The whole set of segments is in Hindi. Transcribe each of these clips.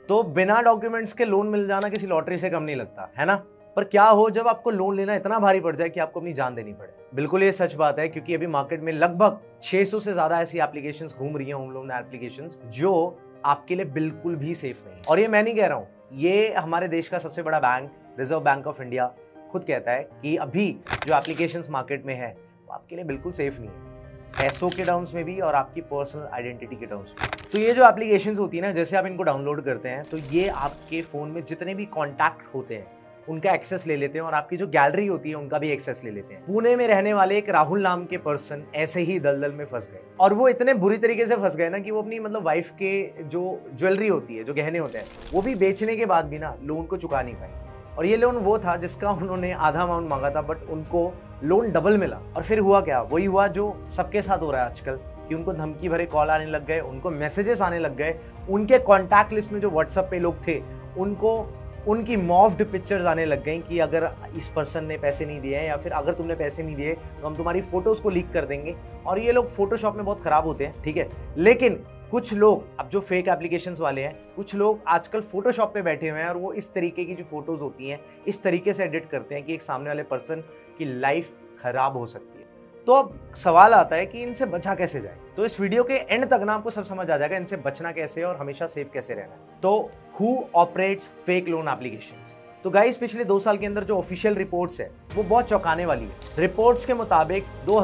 तो बिना डॉक्यूमेंट्स के लोन मिल जाना किसी लॉटरी से कम नहीं लगता, है ना। पर क्या हो जब आपको लोन लेना इतना भारी पड़ जाए कि आपको अपनी जान देनी पड़े। बिल्कुल ये सच बात है, क्योंकि अभी मार्केट में लगभग 600 से ज्यादा ऐसी एप्लीकेशंस घूम रही हैं, होम लोन एप्लीकेशंस, जो आपके लिए बिल्कुल भी सेफ नहीं। और ये मैं नहीं कह रहा हूं, ये हमारे देश का सबसे बड़ा bank Reserve Bank of India खुद कहता है कि अभी जो एप्लीकेशंस मार्केट में है वो आपके लिए बिल्कुल सेफ नहीं है, पैसों के टर्म्स में भी और आपकी पर्सनल आइडेंटिटी के टर्म्स में। तो ये जो एप्लीकेशंस होती है ना, जैसे आप इनको डाउनलोड करते हैं तो ये आपके फोन में जितने भी कॉन्टैक्ट होते हैं उनका एक्सेस ले लेते हैं, और आपकी जो गैलरी होती है उनका भी एक्सेस ले लेते हैं। पुणे में रहने वाले एक राहुल नाम के पर्सन ऐसे ही दलदल में फंस गए, और वो इतने बुरी तरीके से फंस गए ना कि वो अपनी मतलब वाइफ के जो ज्वेलरी होती है, जो गहने होते हैं, वो भी बेचने के बाद भी ना लोन को चुका नहीं पाए। और ये लोन वो था जिसका उन्होंने आधा अमाउंट मांगा था, बट उनको लोन डबल मिला। और फिर हुआ क्या, वही हुआ जो सबके साथ हो रहा है आजकल, कि उनको धमकी भरे कॉल आने लग गए, उनको मैसेजेस आने लग गए, उनके कॉन्टैक्ट लिस्ट में जो व्हाट्सएप पे लोग थे उनको उनकी मॉफ्ड पिक्चर्स आने लग गई कि अगर इस पर्सन ने पैसे नहीं दिए हैं, या फिर अगर तुमने पैसे नहीं दिए तो हम तुम्हारी फोटोज को लीक कर देंगे। और ये लोग फोटोशॉप में बहुत खराब होते हैं, ठीक है, लेकिन कुछ लोग, अब जो फेक एप्लीकेशंस वाले हैं, कुछ लोग आजकल फोटोशॉप पे बैठे हुए हैं और वो इस तरीके की जो फोटोज होती हैं इस तरीके से एडिट करते हैं कि एक सामने वाले पर्सन की लाइफ खराब हो सकती है। तो अब सवाल आता है कि इनसे बचा कैसे जाए। तो इस वीडियो के एंड तक ना आपको सब समझ आ जाएगा इनसे बचना कैसे और हमेशा सेफ कैसे रहना है। तो who operates fake loan applications? तो गाइस, पिछले 2 साल के अंदर जो ऑफिशियल रिपोर्ट्स है वो बहुत चौंकाने वाली है। रिपोर्ट्स के मुताबिक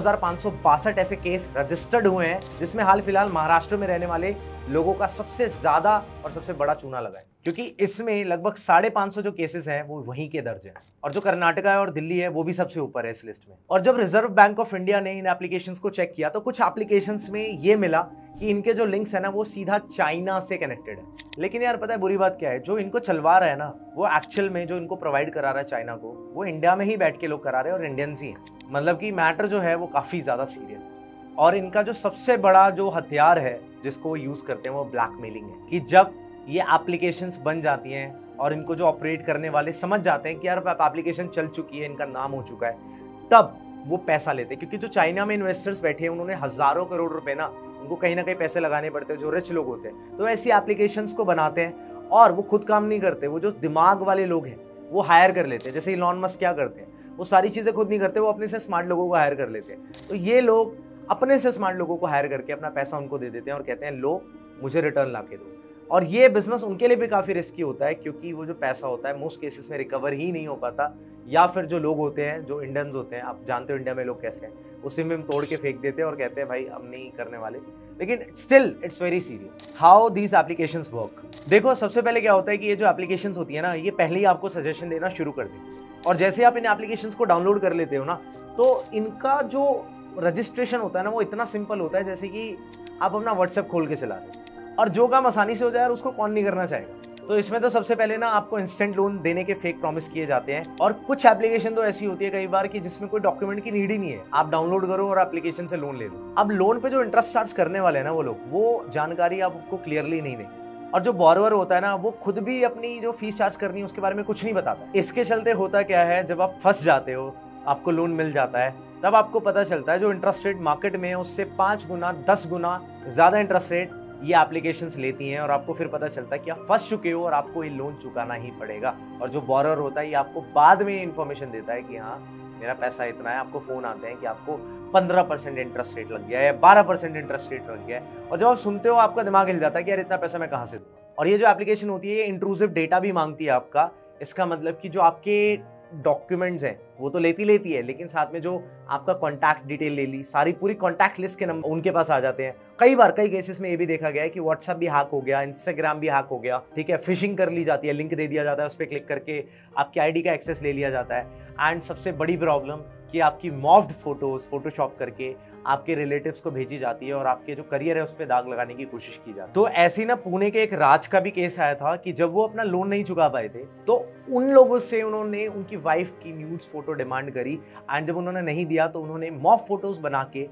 2562 ऐसे केस रजिस्टर्ड हुए हैं, जिसमें हाल फिलहाल महाराष्ट्र में रहने वाले लोगों का सबसे ज्यादा और सबसे बड़ा चूना लगा है, क्योंकि इसमें लगभग 550 जो केसेस हैं वो वहीं के दर्ज हैं। और जो कर्नाटका है और दिल्ली है वो भी सबसे ऊपर है इस लिस्ट में। और जब रिजर्व बैंक ऑफ इंडिया ने इन एप्लीकेशंस को चेक किया तो कुछ एप्लीकेशंस में ये मिला कि इनके जो लिंक्स है ना वो सीधा चाइना से कनेक्टेड है। लेकिन यार पता है बुरी बात क्या है, जो इनको चलवा रहा है ना वो एक्चुअल में जो इनको प्रोवाइड करा रहा है चाइना को, वो इंडिया में ही बैठ के लोग करा रहे हैं और इंडियंस ही हैं। मतलब कि मैटर जो है वो काफी ज्यादा सीरियस है। और इनका जो सबसे बड़ा जो हथियार है जिसको वो यूज करते हैं वो ब्लैकमेलिंग है, कि जब ये एप्लीकेशंस बन जाती हैं और इनको जो ऑपरेट करने वाले समझ जाते हैं कि यार एप्लीकेशन चल चुकी है, इनका नाम हो चुका है, तब वो पैसा लेते हैं। क्योंकि जो चाइना में इन्वेस्टर्स बैठे हैं उन्होंने हजारों करोड़ रुपए ना उनको कहीं ना कहीं पैसे लगाने पड़ते हैं, जो रिच लोग होते हैं, तो ऐसी एप्लीकेशंस को बनाते हैं और वो खुद काम नहीं करते, वो जो दिमाग वाले लोग हैं वो हायर कर लेते हैं। जैसे इलॉन मस्क क्या करते हैं, वो सारी चीजें खुद नहीं करते, वो अपने से स्मार्ट लोगों को हायर कर लेते हैं। तो ये लोग अपने से स्मार्ट लोगों को हायर करके अपना पैसा उनको दे देते हैं और कहते हैं लो मुझे रिटर्न ला के दो। और ये बिजनेस उनके लिए भी काफ़ी रिस्की होता है, क्योंकि वो जो पैसा होता है मोस्ट केसेस में रिकवर ही नहीं हो पाता, या फिर जो लोग होते हैं, जो इंडियंस होते हैं, आप जानते हो इंडिया में लोग कैसे हैं, उसी में तोड़ के फेंक देते हैं और कहते हैं भाई हम नहीं करने वाले। लेकिन still it's very serious how these applications work. देखो, सबसे पहले क्या होता है कि ये जो एप्लीकेशंस होती है ना, ये पहले ही आपको सजेशन देना शुरू कर देती है। और जैसे आप इन एप्लीकेशंस को डाउनलोड कर लेते हो ना, तो इनका जो रजिस्ट्रेशन होता है ना वो इतना सिंपल होता है जैसे कि आप अपना व्हाट्सएप खोल के चला रहे हैं। और जो काम आसानी से हो जाए उसको कौन नहीं करना चाहेगा। तो इसमें तो सबसे पहले ना आपको इंस्टेंट लोन देने के फेक प्रॉमिस किए जाते हैं, और कुछ एप्लीकेशन तो ऐसी होती है कई बार कि जिसमें कोई डॉक्यूमेंट की नीड ही नहीं है, आप डाउनलोड करो और एप्लीकेशन से लोन ले लो। अब लोन पे जो इंटरेस्ट चार्ज करने वाले हैं ना वो लोग, वो जानकारी आपको क्लियरली नहीं देंगे। और जो बोरोवर होता है ना वो खुद भी अपनी जो फीस चार्ज करनी है उसके बारे में कुछ नहीं बताता। इसके चलते होता क्या है, जब आप फंस जाते हो, आपको लोन मिल जाता है, तब आपको पता चलता है जो इंटरेस्ट रेट मार्केट में है उससे 5 गुना 10 गुना ज्यादा इंटरेस्ट रेट ये एप्लीकेशंस लेती हैं। और आपको फिर पता चलता है कि आप फंस चुके हो और आपको ये लोन चुकाना ही पड़ेगा। और जो बोरोवर होता है ये आपको बाद में इन्फॉर्मेशन देता है कि हाँ मेरा पैसा इतना है। आपको फोन आते हैं कि आपको 15% इंटरेस्ट रेट लग गया है, 12% इंटरेस्ट रेट लग गया है। और जब आप सुनते हो आपका दिमाग हिल जाता है कि यार इतना पैसा मैं कहाँ से दूँ। और ये जो एप्लीकेशन होती है ये इंट्रूसिव डेटा भी मांगती है आपका। इसका मतलब कि जो आपके डॉक्यूमेंट्स हैं वो तो लेती है, लेकिन साथ में जो आपका कॉन्टैक्ट डिटेल ले ली, सारी पूरी कॉन्टैक्ट लिस्ट के नंबर उनके पास आ जाते हैं। कई केसेस में ये भी देखा गया है कि व्हाट्सएप भी हैक हो गया, इंस्टाग्राम भी हैक हो गया, ठीक है, फिशिंग कर ली जाती है, लिंक दे दिया जाता है, उस पर क्लिक करके आपकी आईडी का एक्सेस ले लिया जाता है। एंड सबसे बड़ी प्रॉब्लम कि आपकी मॉफ्ड फोटोज फोटोशॉप करके आपके रिलेटिव्स को भेजी जाती है और आपके जो करियर है उस पर दाग लगाने की कोशिश की जाती है। तो ऐसे ही ना पुणे के एक राज का भी केस आया था कि जब वो अपना लोन नहीं चुका पाए थे तो उन लोगों से उन्होंने उनकी वाइफ की न्यूड्स फोटो डिमांड करी, एंड जब उन्होंने नहीं दिया तो उन्होंने मॉफ फोटोज बना के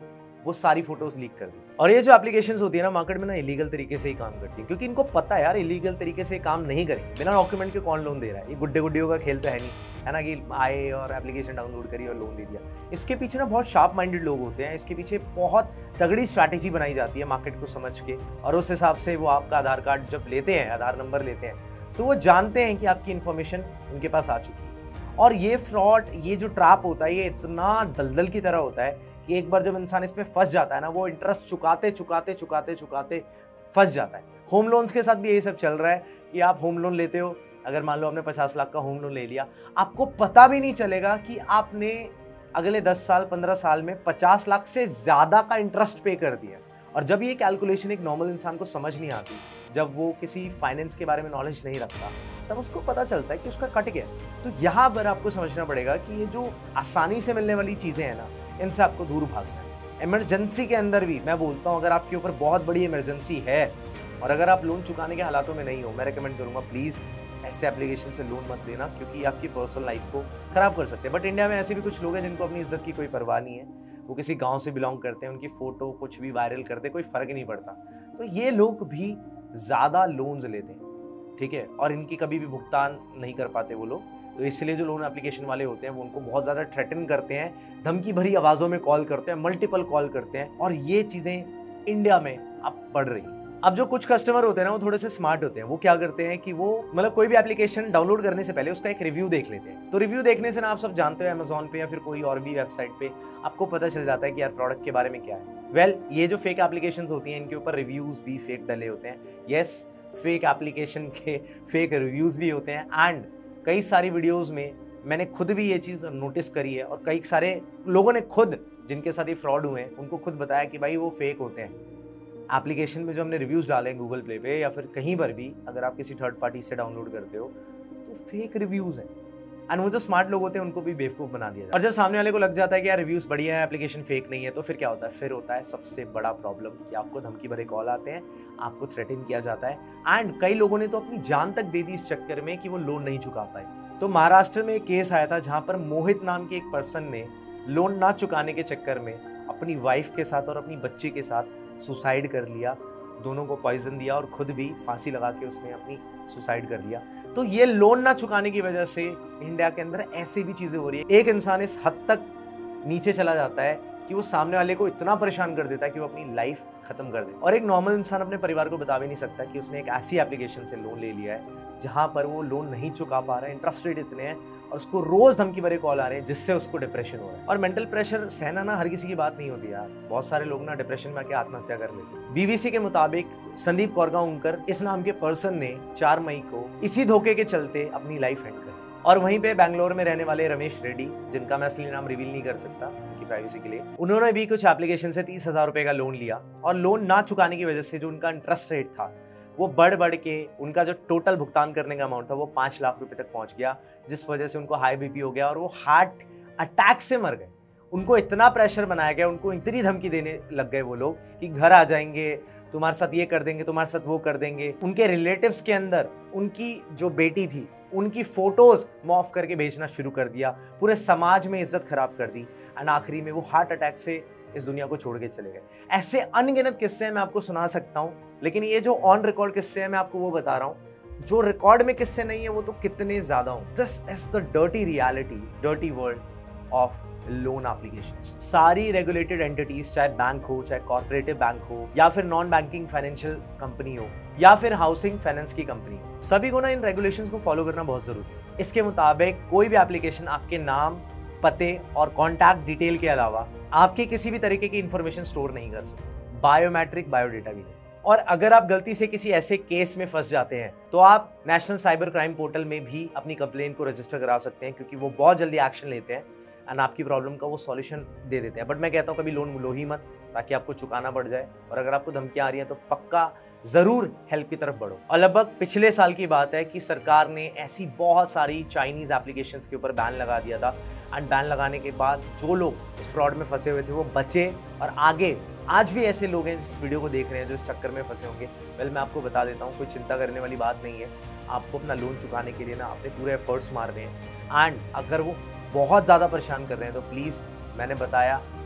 वो सारी फोटोज लीक कर दी। और ये जो एप्लीकेशंस होती है ना मार्केट में ना, इलीगल तरीके से ही काम करती है, क्योंकि इनको पता है यार इलीगल तरीके से काम नहीं करेंगे, बिना डॉक्यूमेंट के कौन लोन दे रहा है। ये गुड्डे गुड्डियों का खेल तो है नहीं, है ना, कि आए और एप्लीकेशन डाउनलोड करी और लोन दे दिया। इसके पीछे ना बहुत शार्प माइंडेड लोग होते हैं, इसके पीछे बहुत तगड़ी स्ट्रैटेजी बनाई जाती है मार्केट को समझ के, और उस हिसाब से वो आपका आधार कार्ड जब लेते हैं, आधार नंबर लेते हैं, तो वो जानते हैं कि आपकी इन्फॉर्मेशन उनके पास आ चुकी है। और ये फ्रॉड, ये जो ट्रैप होता है, ये इतना दलदल की तरह होता है कि एक बार जब इंसान इसमें फंस जाता है ना, वो इंटरेस्ट चुकाते चुकाते चुकाते चुकाते फंस जाता है। होम लोन्स के साथ भी यही सब चल रहा है कि आप होम लोन लेते हो, अगर मान लो आपने 50 लाख का होम लोन ले लिया, आपको पता भी नहीं चलेगा कि आपने अगले 10 साल 15 साल में 50 लाख से ज़्यादा का इंटरेस्ट पे कर दिया। और जब ये कैलकुलेशन एक नॉर्मल इंसान को समझ नहीं आती, जब वो किसी फाइनेंस के बारे में नॉलेज नहीं रखता, तब उसको पता चलता है कि उसका कट गया। तो यहाँ पर आपको समझना पड़ेगा कि ये जो आसानी से मिलने वाली चीज़ें हैं ना, इनसे आपको दूर भागना है। इमरजेंसी के अंदर भी मैं बोलता हूँ, अगर आपके ऊपर बहुत बड़ी इमरजेंसी है और अगर आप लोन चुकाने के हालातों में नहीं हो, मैं रिकमेंड करूँगा प्लीज़ ऐसे एप्लीकेशन से लोन मत लेना, क्योंकि ये आपकी पर्सनल लाइफ को खराब कर सकते हैं। बट इंडिया में ऐसे भी कुछ लोग हैं जिनको अपनी इज्जत की कोई परवाह नहीं है, वो किसी गांव से बिलोंग करते हैं, उनकी फ़ोटो कुछ भी वायरल करते, कोई फ़र्क नहीं पड़ता। तो ये लोग भी ज़्यादा लोन्स लेते हैं, ठीक है, और इनकी कभी भी भुगतान नहीं कर पाते वो लोग। तो इसलिए जो लोन एप्लीकेशन वाले होते हैं वो उनको बहुत ज़्यादा थ्रेटन करते हैं, धमकी भरी आवाज़ों में कॉल करते हैं, मल्टीपल कॉल करते हैं, और ये चीज़ें इंडिया में अब बढ़ रही हैं। अब जो कुछ कस्टमर होते हैं ना, वो थोड़े से स्मार्ट होते हैं। वो क्या करते हैं कि वो मतलब कोई भी एप्लीकेशन डाउनलोड करने से पहले उसका एक रिव्यू देख लेते हैं। तो रिव्यू देखने से ना, आप सब जानते हो, अमेजॉन पे या फिर कोई और भी वेबसाइट पे आपको पता चल जाता है कि यार प्रोडक्ट के बारे में क्या है। वेल, ये जो फेक एप्लीकेशंस होती हैं, इनके ऊपर रिव्यूज़ भी फेक डले होते हैं। येस, फेक एप्लीकेशन के फेक रिव्यूज़ भी होते हैं। एंड कई सारी वीडियोज़ में मैंने खुद भी ये चीज़ नोटिस करी है, और कई सारे लोगों ने खुद, जिनके साथ ये फ्रॉड हुए हैं, उनको खुद बताया कि भाई वो फेक होते हैं। एप्लीकेशन में जो हमने रिव्यूज़ डाले हैं गूगल प्ले पे या फिर कहीं पर भी, अगर आप किसी थर्ड पार्टी से डाउनलोड करते हो, तो फेक रिव्यूज़ हैं। एंड वो जो स्मार्ट लोग होते हैं उनको भी बेवकूफ़ बना दिया जाता है। और जब सामने वाले को लग जाता है कि यार रिव्यूज़ बढ़िया है, एप्लीकेशन फेक नहीं है, तो फिर क्या होता है? फिर होता है सबसे बड़ा प्रॉब्लम कि आपको धमकी भरे कॉल आते हैं, आपको थ्रेटन किया जाता है। एंड कई लोगों ने तो अपनी जान तक दे दी इस चक्कर में कि वो लोन नहीं चुका पाए। तो महाराष्ट्र में एक केस आया था जहाँ पर मोहित नाम के एक पर्सन ने लोन ना चुकाने के चक्कर में अपनी वाइफ के साथ और अपनी बच्ची के साथ सुसाइड कर लिया। दोनों को पॉइजन दिया और खुद भी फांसी लगा के उसने अपनी सुसाइड कर लिया। तो ये लोन ना चुकाने की वजह से इंडिया के अंदर ऐसे भी चीजें हो रही है। एक इंसान इस हद तक नीचे चला जाता है कि वो सामने वाले को इतना परेशान कर देता है कि वो अपनी लाइफ खत्म कर दे। और एक नॉर्मल इंसान अपने परिवार को बता भी नहीं सकता कि उसने एक ऐसी एप्लीकेशन से लोन ले लिया है जहां पर वो लोन नहीं चुका पा रहा है, इंटरेस्ट रेट इतने हैं और उसको रोज धमकी भरे कॉल आ रहे हैं, जिससे उसको डिप्रेशन हो रहा है। और मेंटल प्रेशर सहना ना हर किसी की बात नहीं होती यार। बहुत सारे लोग ना डिप्रेशन में आके आत्महत्या कर लेते हैं। बीबीसी के मुताबिक संदीप कोरगांवकर इस नाम के पर्सन ने 4 मई को इसी धोखे के चलते अपनी लाइफ एंड कर। और वहीं पे बैंगलोर में रहने वाले रमेश रेड्डी, जिनका मैं असली नाम रिवील नहीं कर सकता उनकी प्राइवेसी के लिए, उन्होंने भी कुछ एप्लीकेशन से 30,000 रुपए का लोन लिया। और लोन ना चुकाने की वजह से जो उनका इंटरेस्ट रेट था वो बढ़ के उनका जो टोटल भुगतान करने का अमाउंट था वो 5 लाख रुपए तक पहुंच गया, जिस वजह से उनको हाई बीपी हो गया और वो हार्ट अटैक से मर गए। उनको इतना प्रेशर बनाया गया, उनको इतनी धमकी देने लग गए वो लोग कि घर आ जाएंगे, तुम्हारे साथ ये कर देंगे, तुम्हारे साथ वो कर देंगे। उनके रिलेटिव्स के अंदर उनकी जो बेटी थी उनकी फोटोज मॉफ करके भेजना शुरू कर दिया, पूरे समाज में इज्जत खराब कर दी। एंड आखिरी में वो हार्ट अटैक से इस दुनिया को छोड़ के चले गए। ऐसे अनगिनत किस्से मैं आपको सुना सकता हूँ, लेकिन ये जो ऑन रिकॉर्ड किस्से हैं मैं आपको वो बता रहा हूँ। जो रिकॉर्ड में किस्से नहीं है वो तो कितने ज्यादा हों। Just as the dirty reality, dirty world of loan applications. सारी रेगुलेटेड एंटिटीज, चाहे बैंक हो, चाहे कॉर्पोरेटिव बैंक हो, या फिर नॉन बैंकिंग फाइनेंशियल कंपनी हो, या फिर हाउसिंग फाइनेंस की कंपनी हो, सभी को ना इन रेगुलेशंस को फॉलो करना बहुत जरूरी है। इसके मुताबिक कोई भी एप्लीकेशन आपके नाम, पते और कॉन्टैक्ट डिटेल के अलावा आपकी किसी भी तरीके की इंफॉर्मेशन स्टोर नहीं कर सकते, बायोमेट्रिक, बायोडेटा भी नहीं। और अगर आप गलती से किसी ऐसे केस में फंस जाते हैं तो आप नेशनल साइबर क्राइम पोर्टल में भी अपनी कंप्लेन को रजिस्टर करा सकते हैं, क्योंकि वो बहुत जल्दी एक्शन लेते हैं एंड आपकी प्रॉब्लम का वो सॉल्यूशन दे देते हैं। बट मैं कहता हूँ कभी लोन लो ही मत, ताकि आपको चुकाना पड़ जाए। और अगर आपको धमकियां आ रही हैं तो पक्का जरूर हेल्प की तरफ बढ़ो। और लगभग पिछले साल की बात है कि सरकार ने ऐसी बहुत सारी चाइनीज एप्लीकेशंस के ऊपर बैन लगा दिया था। एंड बैन लगाने के बाद जो लोग इस फ्रॉड में फंसे हुए थे वो बचे, और आगे आज भी ऐसे लोग हैं जिस वीडियो को देख रहे हैं जो इस चक्कर में फंसे होंगे। वेल, मैं आपको बता देता हूँ, कोई चिंता करने वाली बात नहीं है। आपको अपना लोन चुकाने के लिए ना अपने पूरे एफर्ट्स मारने हैं। एंड अगर वो बहुत ज़्यादा परेशान कर रहे हैं तो प्लीज़, मैंने बताया,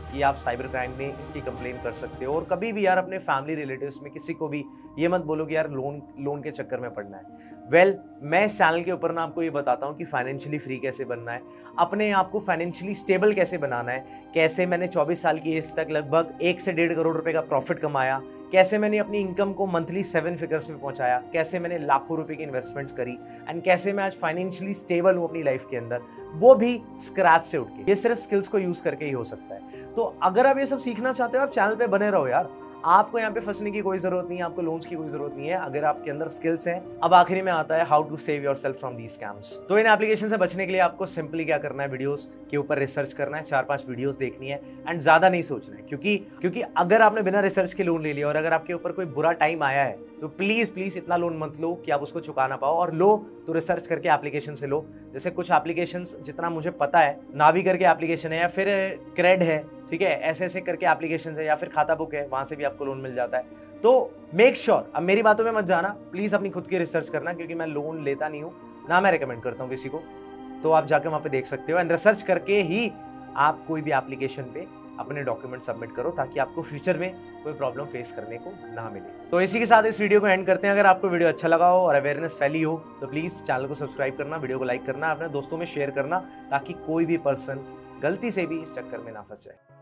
कि आप साइबर क्राइम में इसकी कंप्लेन कर सकते हो। और कभी भी यार अपने फैमिली रिलेटिव्स में किसी को भी ये मत बोलो कि यार लोन के चक्कर में पड़ना है। मैं इस चैनल के ऊपर ना आपको ये बताता हूँ कि फाइनेंशियली फ्री कैसे बनना है, अपने आप को फाइनेंशियली स्टेबल कैसे बनाना है, कैसे मैंने 24 साल की एज तक लगभग 1 से 1.5 करोड़ रुपए का प्रॉफिट कमाया, कैसे मैंने अपनी इनकम को मंथली 7 फिगर्स में पहुंचाया, कैसे मैंने लाखों रुपए की इन्वेस्टमेंट्स करी एंड कैसे मैं आज फाइनेंशियली स्टेबल हूं अपनी लाइफ के अंदर, वो भी स्क्रैच से उठ के। ये सिर्फ स्किल्स को यूज करके ही हो सकता है। तो अगर आप ये सब सीखना चाहते हो, आप चैनल पे बने रहो यार। आपको यहाँ पे फंसने की कोई जरूरत नहीं है, आपको लोन्स की कोई जरूरत नहीं है अगर आपके अंदर स्किल्स हैं। अब आखिरी में आता है how to save yourself from these scams. तो इन एप्लीकेशन से बचने के लिए आपको सिंपली क्या करना है, वीडियोस के ऊपर रिसर्च करना है, 4-5 वीडियोस देखनी है एंड ज्यादा नहीं सोचना है। क्योंकि अगर आपने बिना रिसर्च के लोन ले लिया और अगर आपके ऊपर कोई बुरा टाइम आया है तो प्लीज इतना लोन मत लो कि आप उसको चुका ना पाओ, और लो तो रिसर्च करके एप्लीकेशन से लो। जैसे कुछ एप्लीकेशंस जितना मुझे पता है, नावी करके एप्लीकेशन है या फिर क्रेड है, ठीक है, ऐसे करके एप्लीकेशन है, या फिर खाता बुक है, वहां से भी आपको लोन मिल जाता है। तो मेक श्योर, अब मेरी बातों में मत जाना, प्लीज अपनी खुद की रिसर्च करना, क्योंकि मैं लोन लेता नहीं हूँ, ना मैं रिकमेंड करता हूँ किसी को। तो आप जाके वहां पे देख सकते हो एंड रिसर्च करके ही आप कोई भी एप्लीकेशन पे अपने डॉक्यूमेंट सबमिट करो, ताकि आपको फ्यूचर में कोई प्रॉब्लम फेस करने को ना मिले। तो इसी के साथ इस वीडियो को एंड करते हैं। अगर आपको वीडियो अच्छा लगा हो और अवेयरनेस फैली हो तो प्लीज चैनल को सब्सक्राइब करना, वीडियो को लाइक करना, अपने दोस्तों में शेयर करना, ताकि कोई भी पर्सन गलती से भी इस चक्कर में ना फंस जाए।